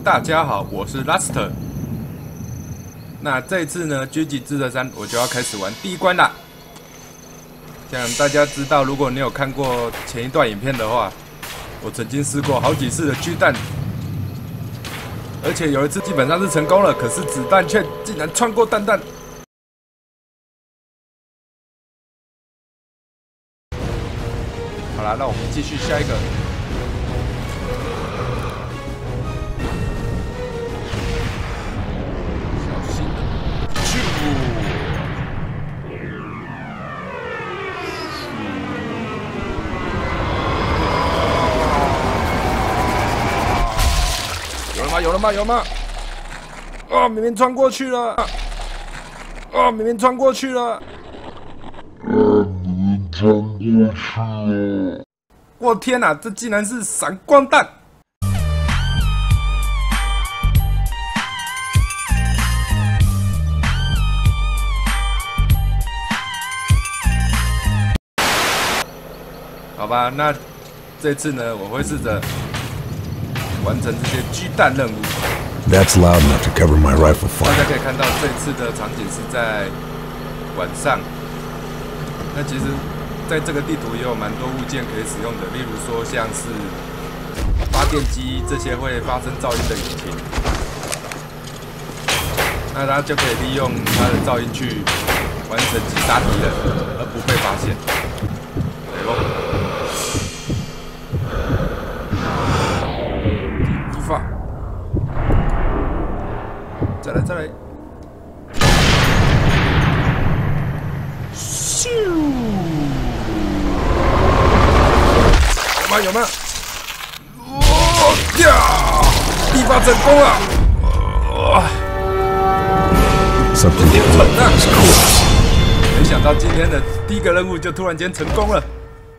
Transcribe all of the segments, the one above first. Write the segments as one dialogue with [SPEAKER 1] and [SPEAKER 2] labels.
[SPEAKER 1] 大家好，我是 Last。那这一次呢，《狙击之刃3》我就要开始玩第一关啦。像大家知道，如果你有看过前一段影片的话，我曾经试过好几次的狙弹，而且有一次基本上是成功了，可是子弹却竟然穿过弹弹。好啦，那我们继续下一个。 有了吗？有吗？哦，明明穿过去了！哦，明明穿过去了！我天哪，这竟然是闪光弹！好吧，那这次呢，我会试着 完成这些狙弹任务。
[SPEAKER 2] That's loud enough to cover my rifle
[SPEAKER 1] 大
[SPEAKER 2] fire.
[SPEAKER 1] 家可以看到，这次的场景是在晚上。那其实，在这个地图也有蛮多物件可以使用的，例如说像是发电机这些会发生噪音的引擎，那它就可以利用它的噪音去完成击杀敌人，而不被发现。对咯。 再来！咻！有吗？哦呀！必发成功了！有点蠢啊！没想到今天的第一个任务就突然间成功了。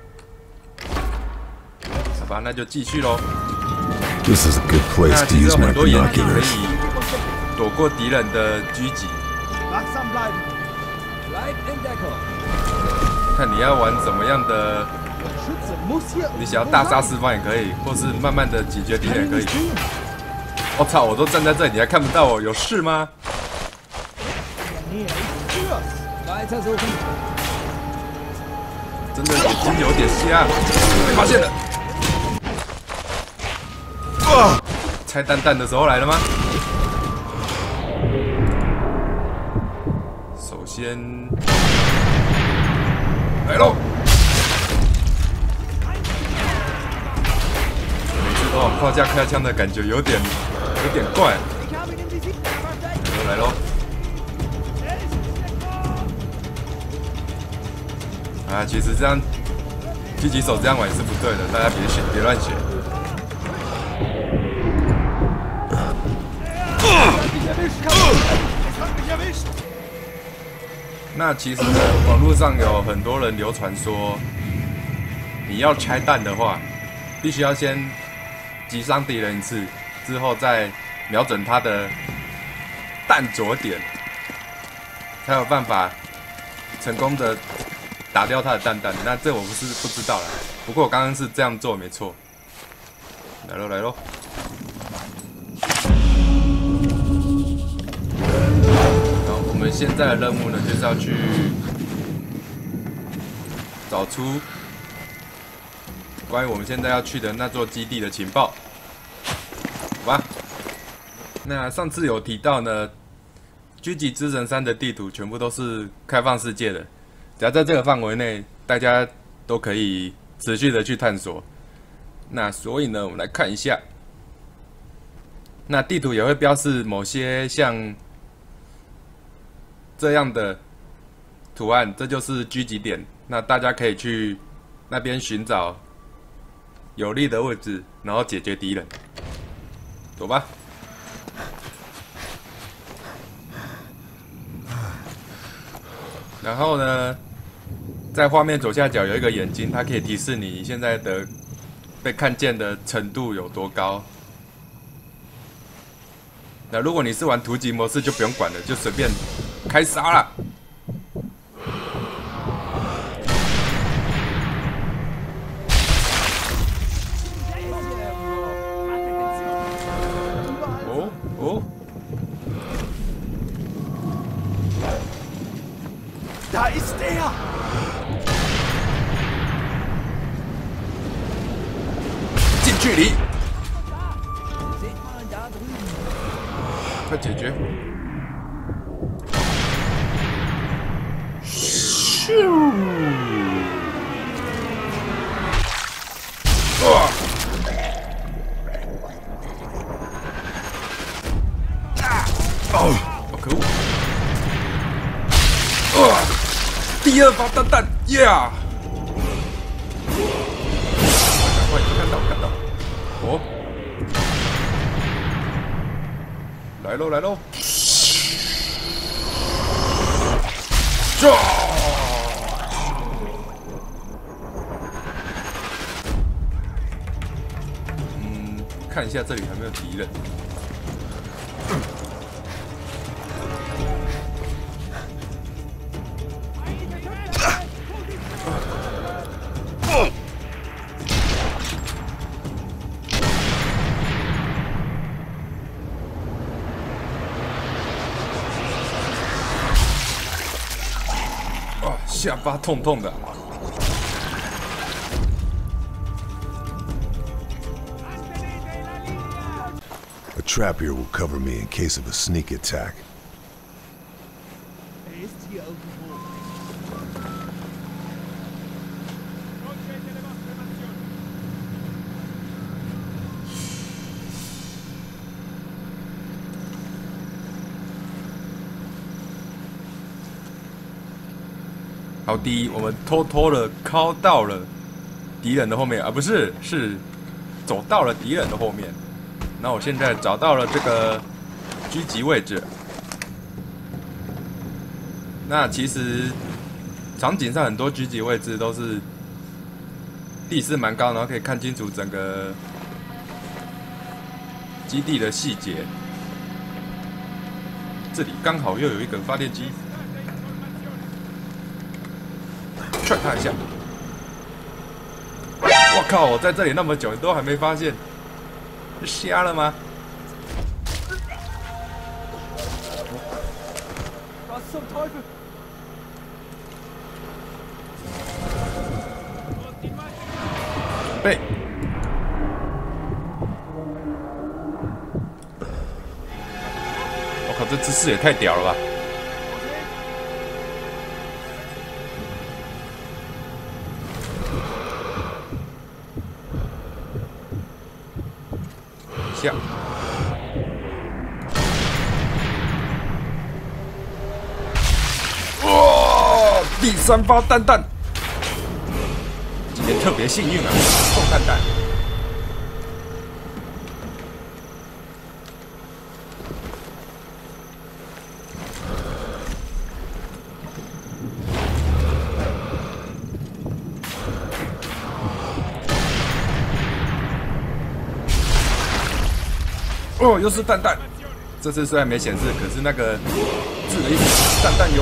[SPEAKER 1] 好吧，那就继续喽。
[SPEAKER 2] This is a good
[SPEAKER 1] 那
[SPEAKER 2] place to
[SPEAKER 1] 其实有
[SPEAKER 2] use my
[SPEAKER 1] 很多掩体可
[SPEAKER 2] binoculars.
[SPEAKER 1] 以躲过敌人的狙击。看你要玩什么样的，你想要大杀四方也可以，或是慢慢的解决敌人也可以。我操！我都站在这里，你还看不到我，有事吗？真的眼睛有点瞎，被发现了。拆弹弹的时候来了吗？首先来喽！每次都往胯下开枪的感觉有点怪。来喽！啊，其实这样狙击手这样玩也是不对的，大家别乱学。 那其实呢，网络上有很多人流传说，你要拆弹的话，必须要先击伤敌人一次，之后再瞄准他的弹着点，才有办法成功的打掉他的弹弹。那这我不知道啦，不过我刚刚是这样做没错。来喽来喽！ 我们现在的任务呢，就是要去找出关于我们现在要去的那座基地的情报，好吧？那上次有提到呢，《狙击之刃3》的地图全部都是开放世界的，只要在这个范围内，大家都可以持续的去探索。那所以呢，我们来看一下，那地图也会标示某些像 这样的图案，这就是狙击点。那大家可以去那边寻找有利的位置，然后解决敌人。走吧。然后呢，在画面左下角有一个眼睛，它可以提示你现在的被看见的程度有多高。那如果你是玩突击模式，就不用管了，就随便 开杀了！ 近距离，快解决！咻！哦，可恶！第二发弹弹 ，Yeah！ 快，看到！哦，来喽！看一下这里还没有敌人。下巴痛痛的。
[SPEAKER 2] A trap here will cover me in case of a sneak attack.
[SPEAKER 1] 好的，我们偷偷的靠到了敌人的后面，不是，是走到了敌人的后面。那我现在找到了这个狙击位置。那其实场景上很多狙击位置都是地势蛮高，然后可以看清楚整个基地的细节。这里刚好又有一个发电机。踹他一下！我靠！我在这里那么久，你都还没发现，是瞎了吗？准备！我靠，这姿势也太屌了吧！下，哇！第三发弹弹，今天特别幸运啊，中弹弹。哦，又是弹弹，这次虽然没显示，可是那个字的意思，弹弹油。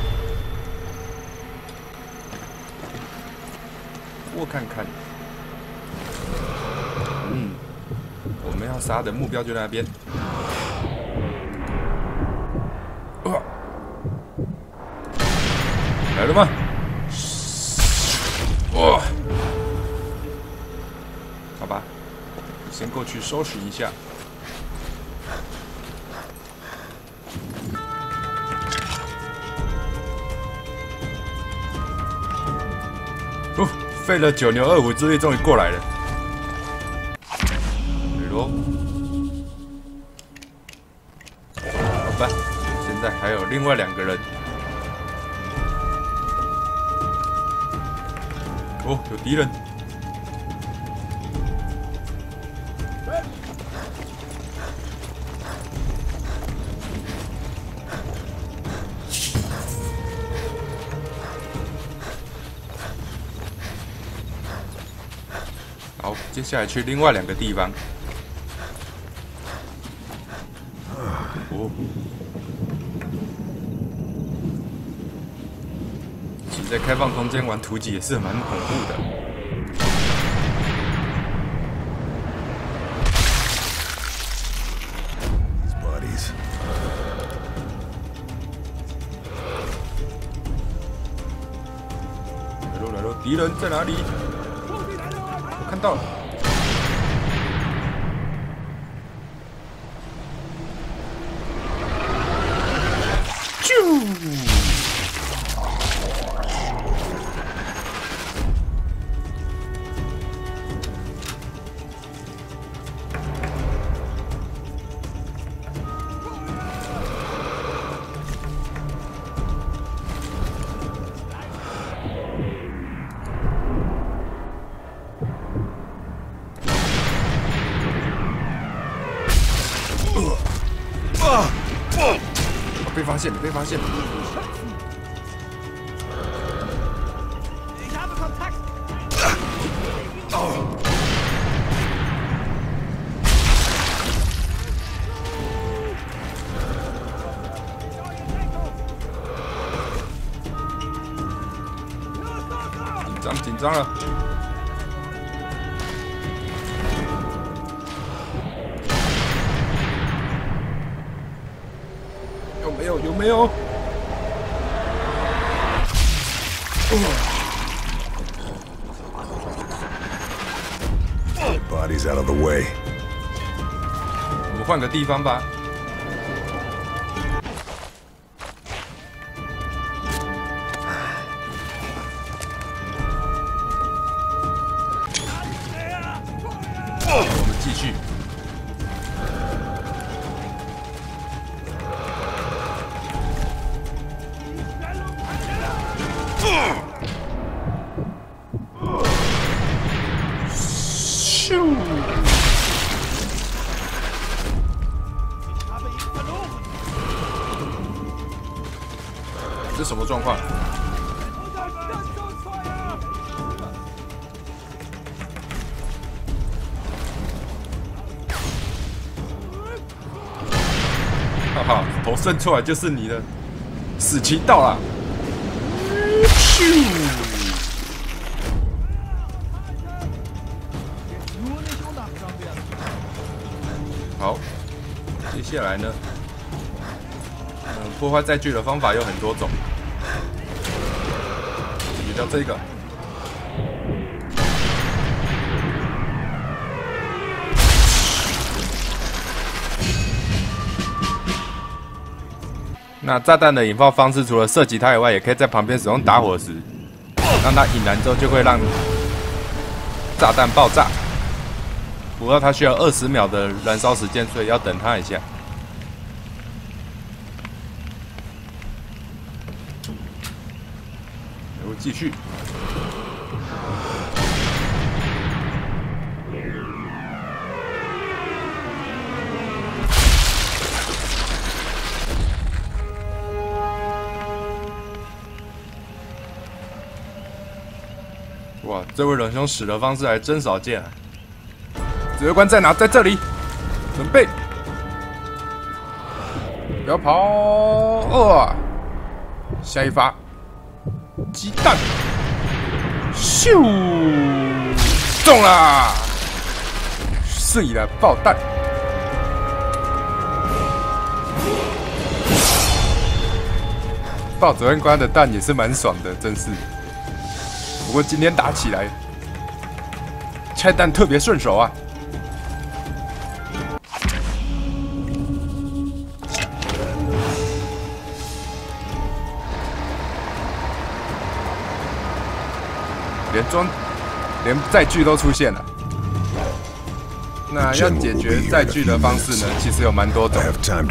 [SPEAKER 1] 我看看，我们要杀的目标就在那边。来了吗？哇！好吧，先过去收拾一下。哦，费了9牛2虎之力，终于过来了。对喽，好吧，现在还有另外2个人。哦，有敌人。好，接下来去另外2个地方。哦，其实在开放空间玩突击也是蛮恐怖的。 敌人在哪里？我看到了。啾！被发现了，被发现了！紧张了！有没有？
[SPEAKER 2] Body's out of the way.
[SPEAKER 1] 我们换个地方吧。我们继续。这什么状况？哈哈，头伸出来就是你的，死期到了！好，接下来呢？破坏载具的方法有很多种，比较这个。那炸弹的引爆方式，除了射击它以外，也可以在旁边使用打火石，让它引燃之后就会让炸弹爆炸。不过它需要20秒的燃烧时间，所以要等它一下。继续。哇，这位仁兄死的方式还真少见啊！指挥官在哪？在这里，准备，不要跑！下一发。鸡蛋，咻，中啦！碎了，爆弹！爆指挥官的弹也是蛮爽的，真是。不过今天打起来，拆弹特别顺手啊！连载具都出现了。那要解决载具的方式呢，其实有蛮多种。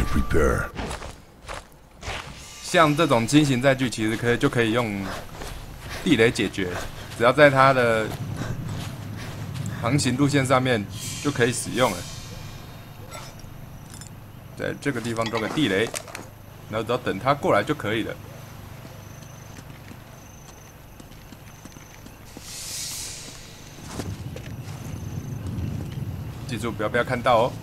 [SPEAKER 1] 像这种轻型载具，其实就可以用地雷解决，只要在它的航行路线上面就可以使用了。在这个地方装个地雷，然后只要等它过来就可以了。记住，不要被他看到哦。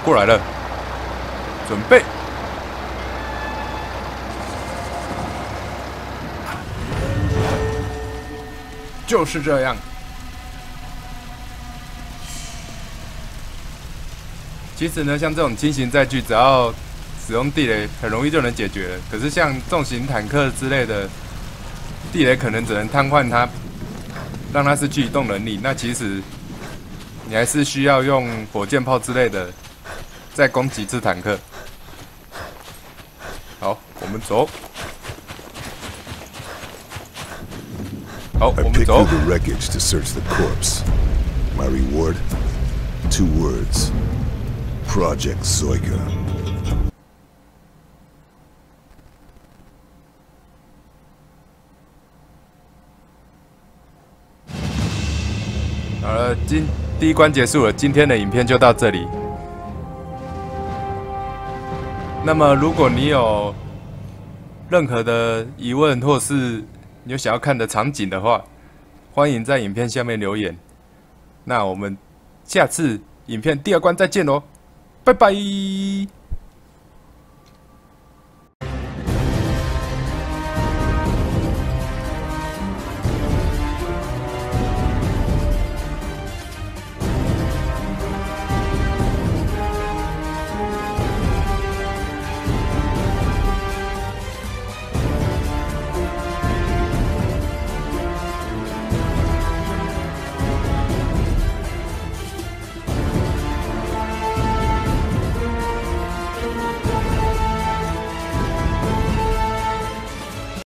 [SPEAKER 1] 过来了，准备。就是这样。其实呢，像这种轻型载具，只要使用地雷，很容易就能解决了。可是像重型坦克之类的，地雷可能只能瘫痪它，让它失去移动能力。那其实你还是需要用火箭炮之类的，再攻击一次坦克。好，我们走。好，
[SPEAKER 2] I
[SPEAKER 1] 我们
[SPEAKER 2] picked
[SPEAKER 1] 走
[SPEAKER 2] through。the wreckage to search the corpse. My reward? 2 words. Project Zoiga.
[SPEAKER 1] 好了，第一关结束了，今天的影片就到这里。那么，如果你有任何的疑问，或是你有想要看的场景的话，欢迎在影片下面留言。那我们下次影片第2关再见喽，拜拜。